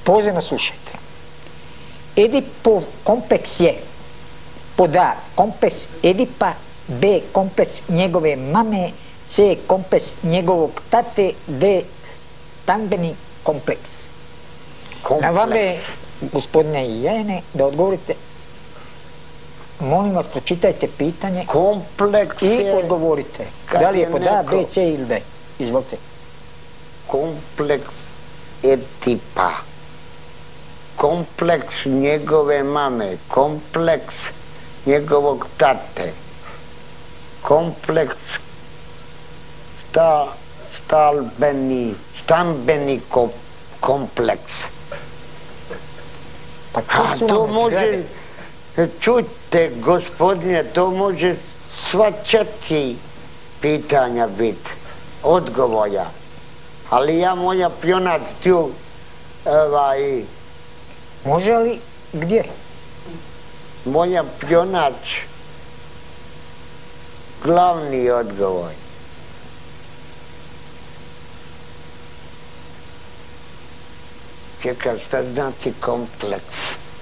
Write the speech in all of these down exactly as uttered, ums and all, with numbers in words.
pozorno slušajte. Edipov kompleks je pod A kompleks Edipa, B kompleks njegove mame, C kompleks njegovog tate, D stambeni kompleks. Na vama je, gospodine Jene, da odgovorite. Molim vas, pročitajte pitanje i odgovorite. Da li je pod A, B, C ili D? Izvolite. Kompleks Edipa, kompleks njegove mame, kompleks njegovog tate, kompleks stalbeni, stambeni kompleks. A to može, čujte gospodine, to može sva četiri pitanja biti, odgovora. Ali ja moja pljonat tu, ovaj... Može li gdje? Moja pljonač, glavni odgovor. Čekaj, šta znači kompleks?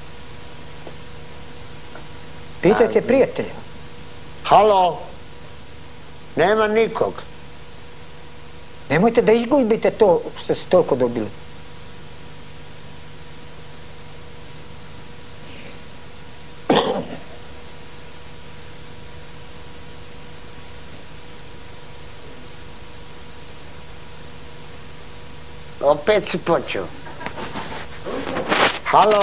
Pitajte prijatelja. Halo? Nema nikog. Nemojte da izgubite to što ste toliko dobili. Opet si počeo. Halo?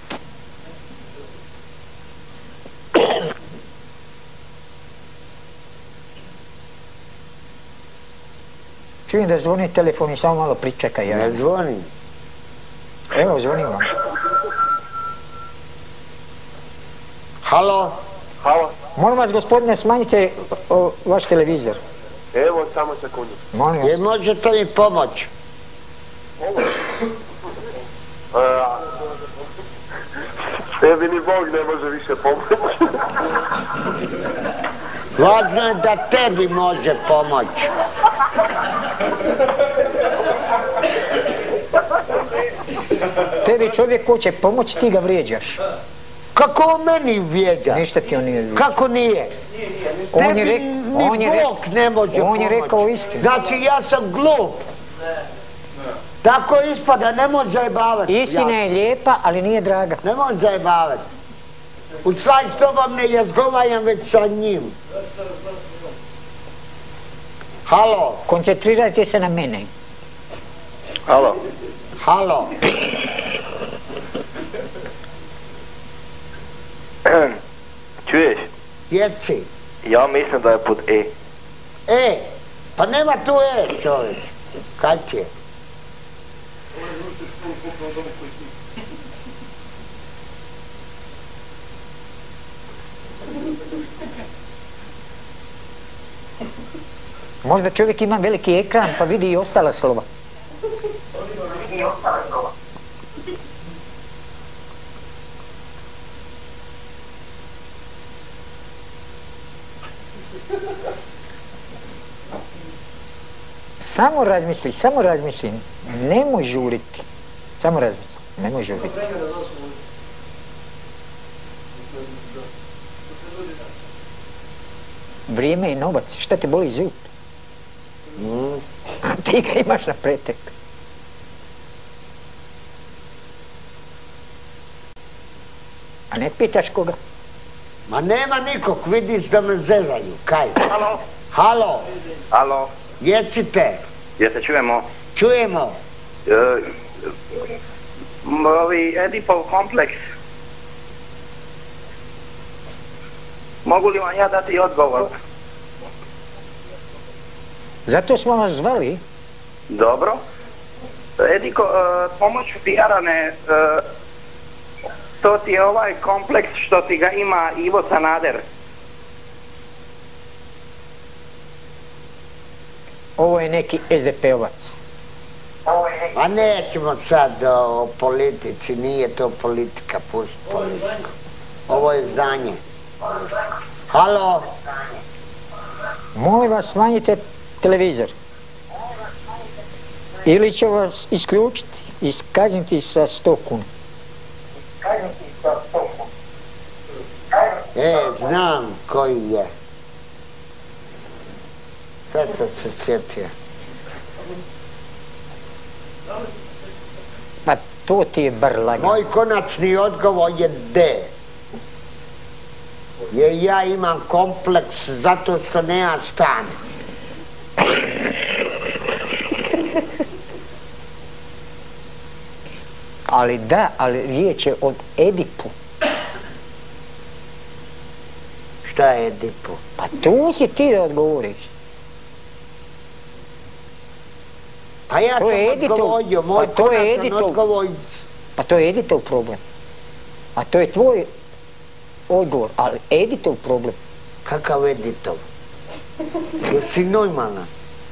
Čujem da zvoni telefon i samo malo pričekaj. Ne zvonim. Evo, zvonim vam. Halo? Halo? Molim vas, gospodine, smanjite vaš televizor. Evo, samo sekundu. Molim vas. Je možete mi pomoći? Tebi ni Bog ne može više pomoći. Važno je da tebi može pomoći. Tebi čovjek hoće pomoći, ti ga vrijeđaš. Kako on meni vrijeđa? Ništa ti on nije vrijeđa. Kako nije? Tebi ni Bog ne može pomoći. On je rekao istinu. Znači ja sam glup. Tako ispada, nemoj zajebavati. Istina je lijepa, ali nije draga. Nemoj zajebavati. U stvari s tobom ne jezgovajam već sa njim. Halo? Koncentrirajte se na mene. Halo? Halo? Čuješ? Jeci? Ja mislim da je pod E. E? Pa nema tu E, čovječ. Kad će? Možda čovjek ima veliki ekran pa vidi i ostala slova. Samo razmisli, samo razmisli. Nemoj žuriti. Samo razmisli, nemoj žuriti. Vrijeme i novac, šta te boli zub? Ti ga imaš na pretek. A ne pitaš koga? Ma nema nikog, vidiš da me zezaju, kaj? Halo? Halo? Halo? Jecite? Jel se čujemo? Čujemo. Ovi Edipov kompleks. Mogu li vam ja dati odgovor? Zato smo vas zvali. Dobro. Ediko, pomoć Pijarane, to ti je ovaj kompleks što ti ga ima Ivo Sanader. Ovo je neki es de pe ovac. A nećemo sad o politici, nije to politika, pusti politiku. Ovo je znanje. Halo? Molim vas, smanjite televizor. Ili će vas isključiti, iskazniti sa sto kuna. E, znam koji je. Sad sam se sjetio. Pa to ti je bar lagano. Moj konačni odgovor je D. Jer ja imam kompleks zato što nema stan. Ali da, ali riječ je od Edipu. Šta je Edipu? Pa tu si ti da odgovoriš. Pa ja To je sam Editov- odgovorio, moj pa to je konačan Editov- odgovor. Pa to je Editov problem. A to je tvoj odgovor, ali Editov problem. Kakav Editov? Jesi normalna?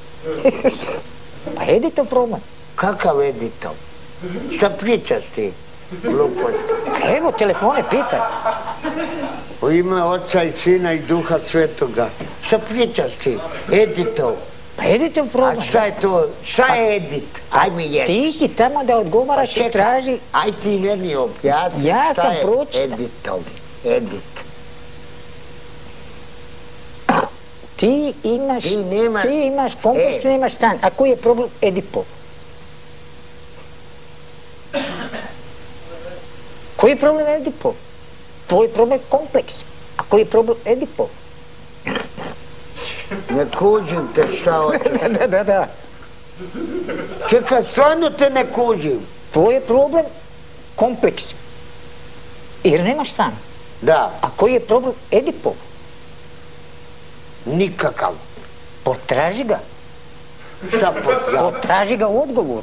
Pa Editov problem. Kakav Editov? Šta pričaš ti? Gluposti. Evo, telefone pitaj. U ime Oca i Sina i Duha Svetoga. Šta pričaš ti? Editov. Pa Editov problem. A šta je to? Šta je Edit? Aj mi je. Ti si tamo da odgovaraš i traži. Aj ti meni objasni Ja šta sam je pročitao. Editov. Edit. Ti imaš, Ti nema- ti imaš kompleks, E. ti nemaš stan. A koji je problem Edipov? Koji je problem Edipov? Tvoj problem kompleks. A koji je problem Edipov? Ne kužim te šta hoćeš. Da, da, da. Čekaj, stvarno te ne kužim. Tvoj je problem kompleks. Jer nemaš stan. Da, A koji je problem Edipov? nikakav. Potraži ga. Šta potraži? Potraži ga u odgovoru.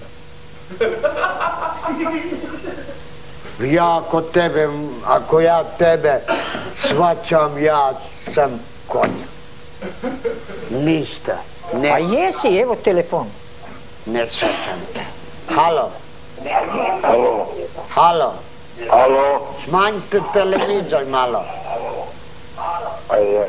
Ja ako tebe, ako ja tebe shvaćam, ja sam konja. Ništa. Ne, A jesi, evo telefon. ne shvaćam te. Halo, Alo, halo, alo, smanjite televizor malo. ajde,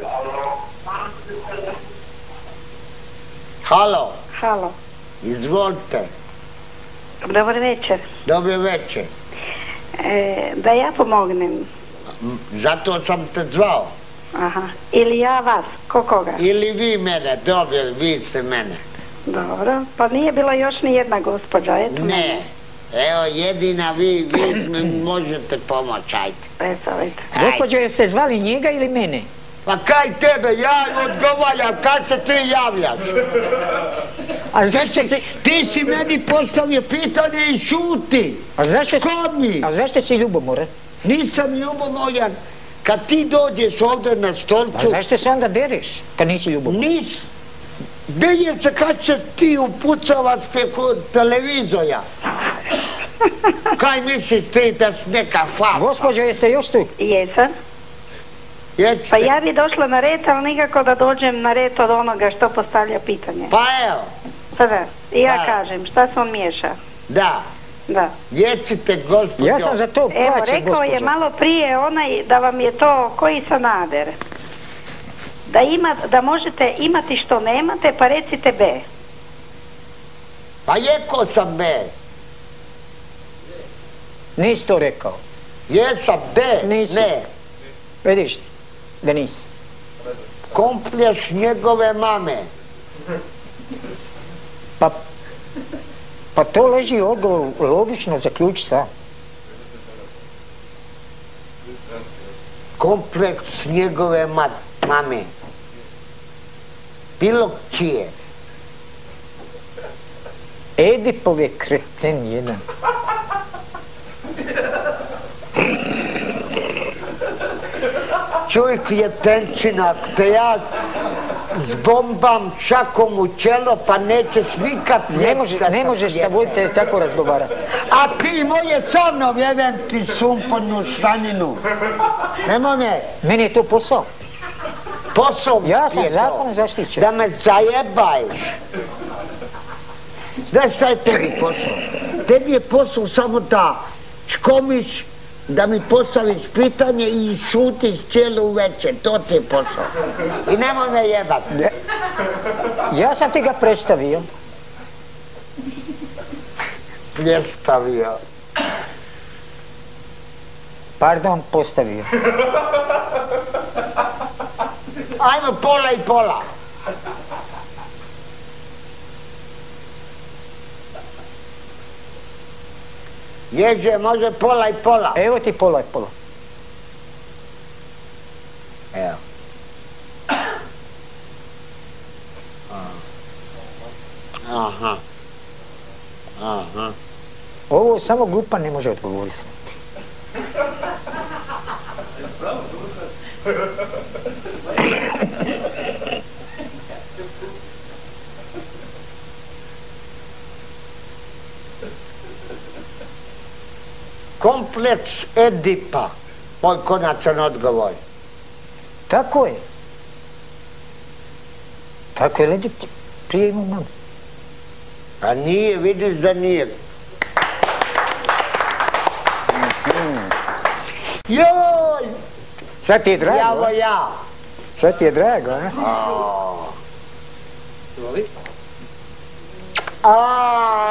Halo, Halo, izvolite. dobar večer. Dobar večer. E, da ja pomognem. M, Zato sam te zvao. Aha. Ili ja vas, ko koga? Ili vi mene, dobro, vi ste mene. Dobro, pa nije bila još ni jedna gospođa, eto mene. Ne, evo jedina vi, vi mi možete pomoći, ajde. Predstavite. Ajde. Gospođo, jeste zvali njega ili mene? Pa kaj tebe, ja odgovaram, kad se ti javljaš? A zašto si... Ti si meni postavio pitanje i šuti. A zašto si... Ko mi? A zašto si ljubomoran? Nisam ljubomoran. Kad ti dođeš ovdje na A stolcu, zašto se onda dereš kad nisi ljubomoran? nis... Dejem se kad će ti upucavaš preko televizora. Kaj misliš ti da si neka fama? Gospođo, jeste još tu? Jesam. Jeste? Pa ja bi došla na red, ali nikako da dođem na red od onoga što postavlja pitanje. Pa evo, Pa da, i ja Da. kažem, šta se on miješa? da. Da. Recite, gospođo. Ja sam za to Evo, plaćen, rekao je gospođo. malo prije onaj da vam je to koji Sanader. Da, ima, da možete imati što nemate, pa recite B. Pa jeko sam B. Nisi to rekao. Jesam D. Nisi. Ne. Vidiš ti da nisi. Kompleks njegove mame. Pa, pa to leži u odgovoru, logično zaključi sam. Kompleks njegove ma mame. Bilo čije. Edipov je kreten jedan. Čuj kretenčina, te ja zbombam šakom u čelo, pa nećeš nikad Ne, može, ljepkati ne možeš sa voditeljem tako razgovarati. A ti moje sa mnom, jevem ti sumpornu štaninu. Nemoj me, Meni je to posao. posao Ja ti sam je to. zakonom zaštićen. Da me zajebaješ. Znaš šta je tebi posao? Tebi je posao samo da čkomiš, da mi postaviš pitanje i šutiš cijelu večer. To ti je posao. I nemoj me jebat. Ja sam ti ga predstavio. Pljestavio. Pardon, postavio. Ajmo pola i pola. Ježe, može pola i pola. Evo ti pola i pola. Evo. Aha. Aha. Ovo samo glupan ne može odgovoriti. Kompleks Edipa. Moj konačan odgovor. Tako je. Tako je, Edip prije imao mamu. A nije, vidiš da nije. Joj! Sad ti je drago, Javo a? ja. Sad ti je drago, a? A.